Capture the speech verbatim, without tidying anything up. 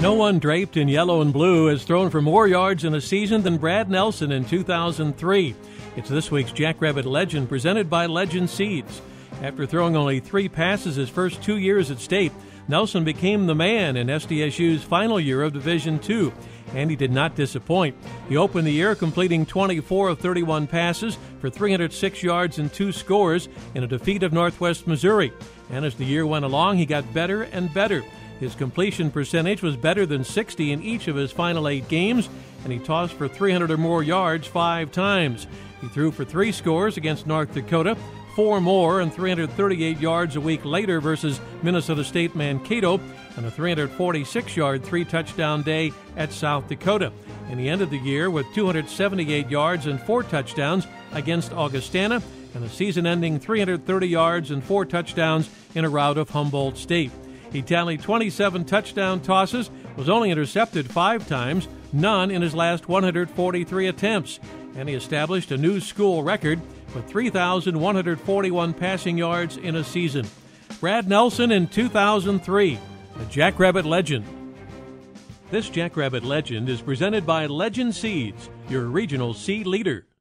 No one draped in yellow and blue has thrown for more yards in a season than Brad Nelson in two thousand three. It's this week's Jackrabbit Legend, presented by Legend Seeds. After throwing only three passes his first two years at state, Nelson became the man in S D S U's final year of Division two, and he did not disappoint. He opened the year completing twenty-four of thirty-one passes for three hundred six yards and two scores in a defeat of Northwest Missouri. And as the year went along, he got better and better. His completion percentage was better than sixty in each of his final eight games, and he tossed for three hundred or more yards five times. He threw for three scores against North Dakota, four more and three hundred thirty-eight yards a week later versus Minnesota State Mankato, and a three hundred forty-six yard three-touchdown day at South Dakota. And he ended the year with two hundred seventy-eight yards and four touchdowns against Augustana, and a season-ending three hundred thirty yards and four touchdowns in a rout of Humboldt State. He tallied twenty-seven touchdown tosses, was only intercepted five times, none in his last one hundred forty-three attempts, and he established a new school record with three thousand one hundred forty-one passing yards in a season. Brad Nelson in two thousand three, a Jackrabbit Legend. This Jackrabbit Legend is presented by Legend Seeds, your regional seed leader.